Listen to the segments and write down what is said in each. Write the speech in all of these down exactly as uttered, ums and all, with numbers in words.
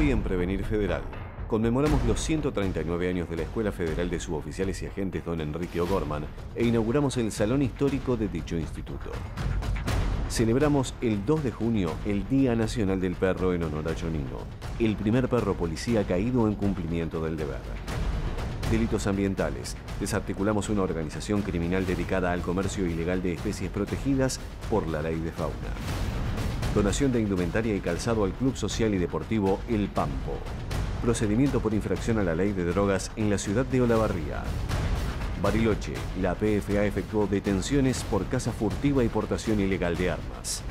Hoy en Prevenir Federal, conmemoramos los ciento treinta y nueve años de la Escuela Federal de Suboficiales y Agentes Don Enrique O'Gorman e inauguramos el Salón Histórico de dicho instituto. Celebramos el dos de junio el Día Nacional del Perro en honor a Jonino, el primer perro policía caído en cumplimiento del deber. Delitos ambientales. Desarticulamos una organización criminal dedicada al comercio ilegal de especies protegidas por la Ley de Fauna. Donación de indumentaria y calzado al Club Social y Deportivo El Pampo. Procedimiento por infracción a la Ley de Drogas en la ciudad de Olavarría. Bariloche, la P F A efectuó detenciones por caza furtiva y portación ilegal de armas.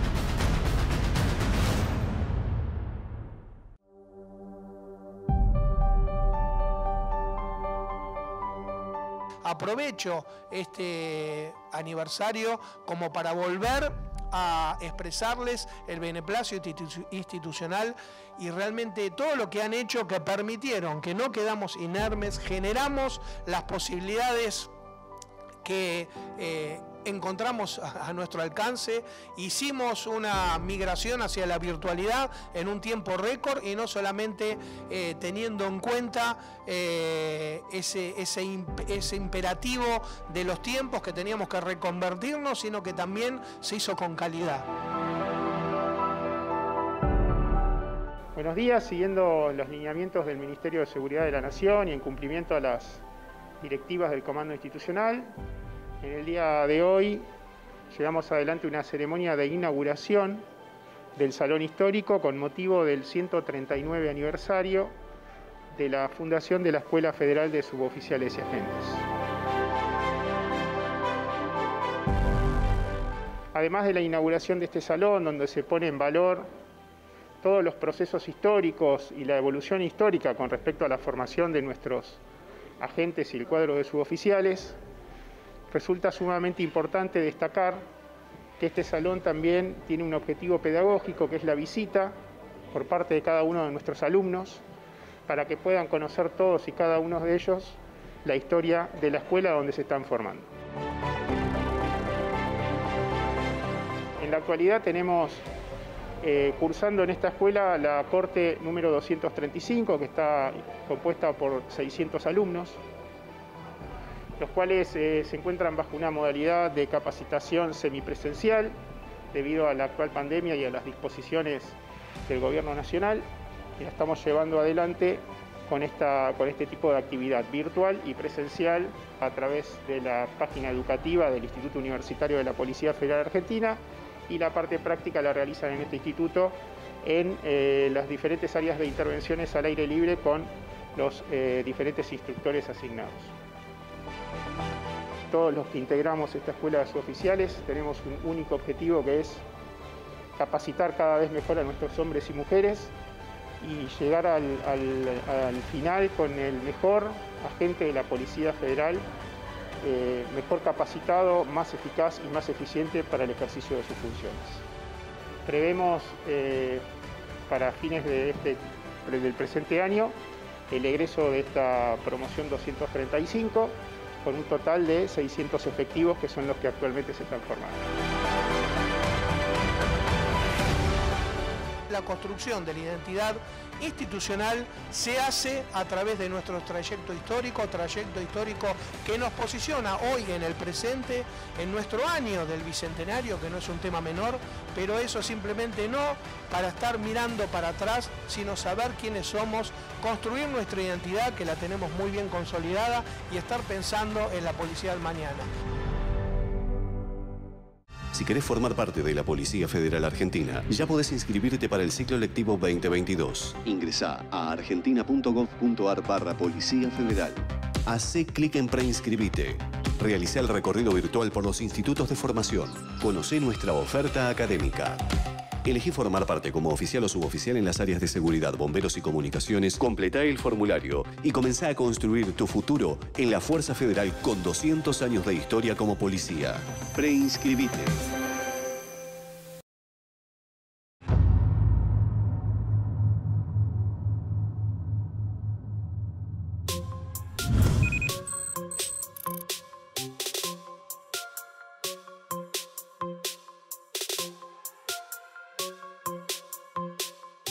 Aprovecho este aniversario como para volver a expresarles el beneplácito institucional y realmente todo lo que han hecho, que permitieron que no quedamos inermes, generamos las posibilidades que eh, encontramos a, a nuestro alcance, hicimos una migración hacia la virtualidad en un tiempo récord y no solamente eh, teniendo en cuenta eh, ese, ese, imp ese imperativo de los tiempos que teníamos que reconvertirnos, sino que también se hizo con calidad. Buenos días, siguiendo los lineamientos del Ministerio de Seguridad de la Nación y en cumplimiento a las directivas del Comando Institucional, en el día de hoy llevamos adelante una ceremonia de inauguración del Salón Histórico con motivo del ciento treinta y nueve aniversario de la fundación de la Escuela Federal de Suboficiales y Agentes. Además de la inauguración de este salón, donde se pone en valor todos los procesos históricos y la evolución histórica con respecto a la formación de nuestros agentes y el cuadro de suboficiales, resulta sumamente importante destacar que este salón también tiene un objetivo pedagógico, que es la visita por parte de cada uno de nuestros alumnos, para que puedan conocer todos y cada uno de ellos la historia de la escuela donde se están formando. En la actualidad tenemos eh, cursando en esta escuela la corte número doscientos treinta y cinco, que está compuesta por seiscientos alumnos, los cuales eh, se encuentran bajo una modalidad de capacitación semipresencial debido a la actual pandemia y a las disposiciones del Gobierno Nacional, y la estamos llevando adelante con, esta, con este tipo de actividad virtual y presencial a través de la página educativa del Instituto Universitario de la Policía Federal Argentina, y la parte práctica la realizan en este instituto en eh, las diferentes áreas de intervenciones al aire libre con los eh, diferentes instructores asignados. Todos los que integramos esta escuela de suboficiales tenemos un único objetivo, que es capacitar cada vez mejor a nuestros hombres y mujeres y llegar al, al, al final con el mejor agente de la Policía Federal, eh, mejor capacitado, más eficaz y más eficiente para el ejercicio de sus funciones. Prevemos eh, para fines de este, del presente año el egreso de esta promoción doscientos treinta y cinco, con un total de seiscientos efectivos, que son los que actualmente se están formando. La construcción de la identidad institucional se hace a través de nuestro trayecto histórico, trayecto histórico que nos posiciona hoy en el presente, en nuestro año del Bicentenario, que no es un tema menor, pero eso simplemente no para estar mirando para atrás, sino saber quiénes somos, construir nuestra identidad, que la tenemos muy bien consolidada, y estar pensando en la policía del mañana. Si querés formar parte de la Policía Federal Argentina, ya podés inscribirte para el ciclo lectivo veinte veintidós. Ingresá a argentina punto gov punto ar barra Policía Federal. Hacé clic en Preinscribite. Realizá el recorrido virtual por los institutos de formación. Conocé nuestra oferta académica. Elegí formar parte como oficial o suboficial en las áreas de seguridad, bomberos y comunicaciones. Completá el formulario y comenzá a construir tu futuro en la Fuerza Federal con doscientos años de historia como policía. Preinscribite.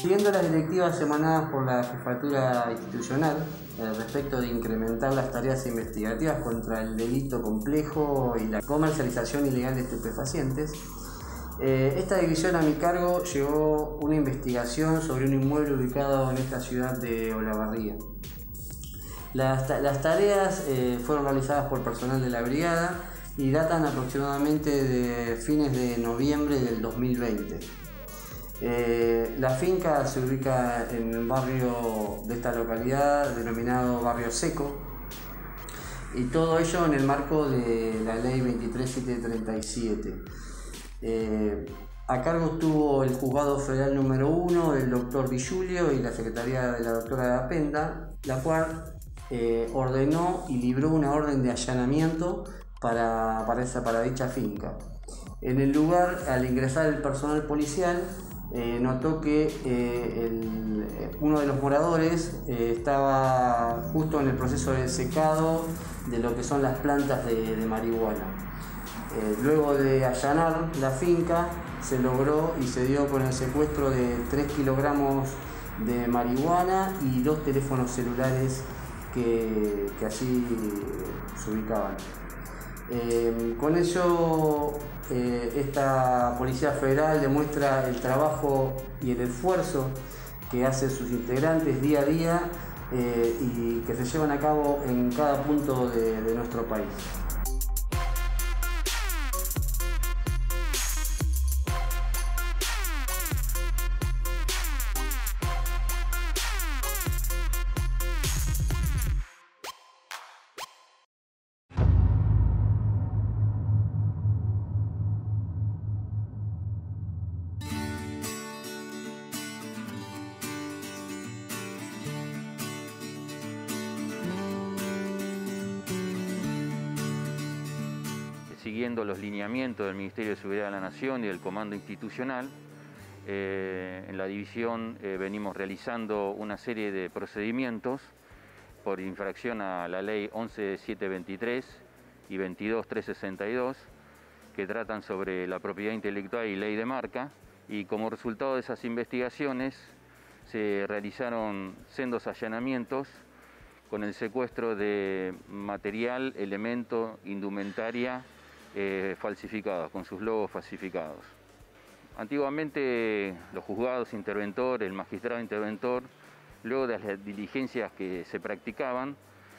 Siguiendo las directivas emanadas por la Jefatura Institucional eh, respecto de incrementar las tareas investigativas contra el delito complejo y la comercialización ilegal de estupefacientes, eh, esta división a mi cargo llevó una investigación sobre un inmueble ubicado en esta ciudad de Olavarría. Las, las tareas eh, fueron realizadas por personal de la brigada y datan aproximadamente de fines de noviembre del dos mil veinte. Eh, la finca se ubica en el barrio de esta localidad denominado Barrio Seco, y todo ello en el marco de la ley veintitrés mil setecientos treinta y siete. Eh, a cargo estuvo el juzgado federal número uno, el doctor Di Giulio, y la secretaría de la doctora Apenda, la cual eh, ordenó y libró una orden de allanamiento para, para, esa, para dicha finca. En el lugar, al ingresar el personal policial, Eh, notó que eh, el, uno de los moradores eh, estaba justo en el proceso de secado de lo que son las plantas de, de marihuana. Eh, luego de allanar la finca, se logró y se dio con el secuestro de tres kilogramos de marihuana y dos teléfonos celulares que, que allí se ubicaban. Eh, con ello, eh, esta Policía Federal demuestra el trabajo y el esfuerzo que hacen sus integrantes día a día eh, y que se llevan a cabo en cada punto de, de nuestro país. Siguiendo los lineamientos del Ministerio de Seguridad de la Nación y del Comando Institucional, eh, en la división eh, venimos realizando una serie de procedimientos por infracción a la ley once mil setecientos veintitrés y veintidós mil trescientos sesenta y dos, que tratan sobre la propiedad intelectual y ley de marca, y como resultado de esas investigaciones se realizaron sendos allanamientos con el secuestro de material, elemento, indumentaria Eh, falsificados, con sus logos falsificados. Antiguamente los juzgados interventores, el magistrado interventor, luego de las diligencias que se practicaban,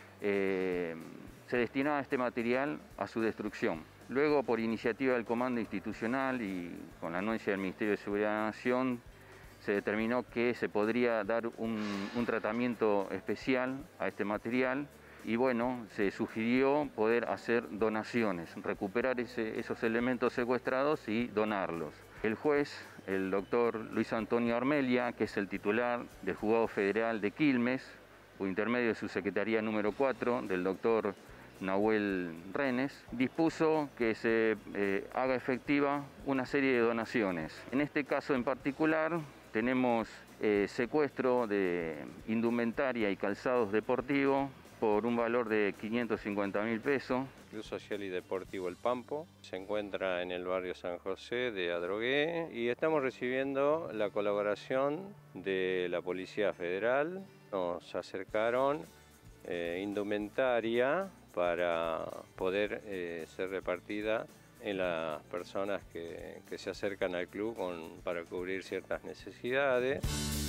eh, se destinaba este material a su destrucción. Luego, por iniciativa del Comando Institucional y con la anuencia del Ministerio de Seguridad de la Nación, se determinó que se podría dar un, un tratamiento especial a este material. Y bueno, se sugirió poder hacer donaciones, recuperar ese, esos elementos secuestrados y donarlos. El juez, el doctor Luis Antonio Armelia, que es el titular del Juzgado Federal de Quilmes, por intermedio de su secretaría número cuatro, del doctor Nahuel Renes, dispuso que se eh, haga efectiva una serie de donaciones. En este caso en particular tenemos eh, secuestro de indumentaria y calzados deportivos por un valor de quinientos cincuenta mil pesos. Club Social y Deportivo El Pampo se encuentra en el barrio San José de Adrogué y estamos recibiendo la colaboración de la Policía Federal. Nos acercaron eh, indumentaria para poder eh, ser repartida en las personas que, que se acercan al club con, para cubrir ciertas necesidades.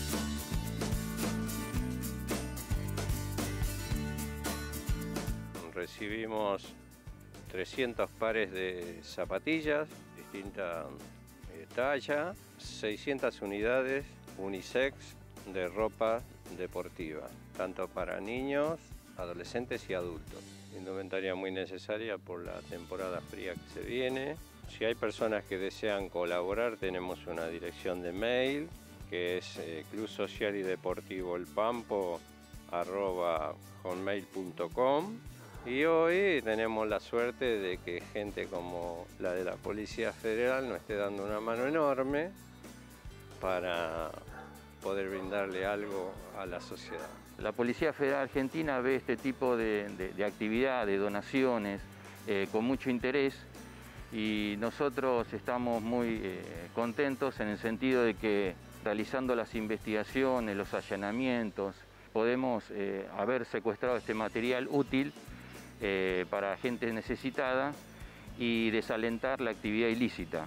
Recibimos trescientos pares de zapatillas, distinta eh, talla, seiscientas unidades unisex de ropa deportiva, tanto para niños, adolescentes y adultos. Indumentaria muy necesaria por la temporada fría que se viene. Si hay personas que desean colaborar, tenemos una dirección de mail que es eh, club social y deportivo el pampo arroba hotmail punto com. Y hoy tenemos la suerte de que gente como la de la Policía Federal nos esté dando una mano enorme para poder brindarle algo a la sociedad. La Policía Federal Argentina ve este tipo de, de, de actividad, de donaciones, eh, con mucho interés, y nosotros estamos muy eh, contentos en el sentido de que realizando las investigaciones, los allanamientos, podemos eh, haber secuestrado este material útil eh, para gente necesitada y desalentar la actividad ilícita.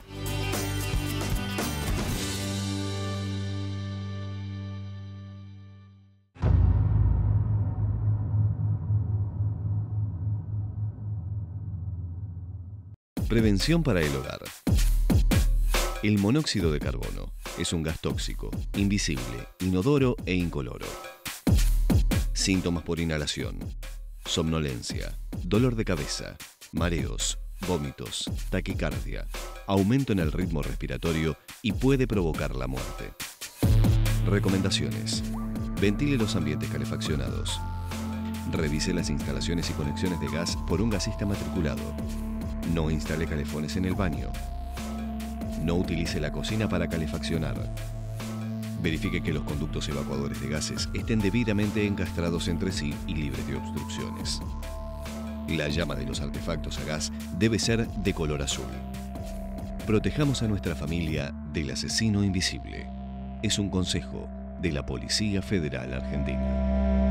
Prevención para el hogar. El monóxido de carbono es un gas tóxico, invisible, inodoro e incoloro. Síntomas por inhalación: somnolencia, dolor de cabeza, mareos, vómitos, taquicardia, aumento en el ritmo respiratorio y puede provocar la muerte. Recomendaciones: ventile los ambientes calefaccionados. Revise las instalaciones y conexiones de gas por un gasista matriculado. No instale calefones en el baño. No utilice la cocina para calefaccionar. Verifique que los conductos evacuadores de gases estén debidamente encastrados entre sí y libres de obstrucciones. La llama de los artefactos a gas debe ser de color azul. Protejamos a nuestra familia del asesino invisible. Es un consejo de la Policía Federal Argentina.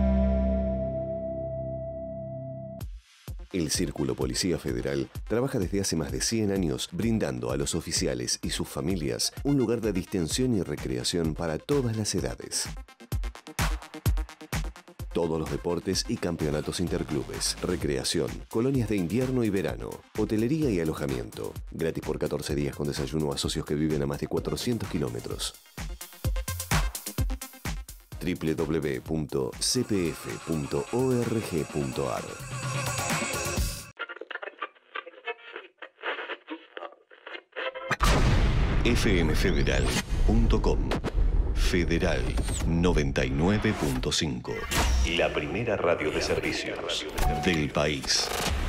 El Círculo Policía Federal trabaja desde hace más de cien años brindando a los oficiales y sus familias un lugar de distensión y recreación para todas las edades. Todos los deportes y campeonatos interclubes, recreación, colonias de invierno y verano, hotelería y alojamiento, gratis por catorce días con desayuno a socios que viven a más de cuatrocientos kilómetros. doble u doble u doble u punto c p f punto org punto a r f m federal punto com. Federal noventa y nueve punto cinco. La primera radio de servicios del país.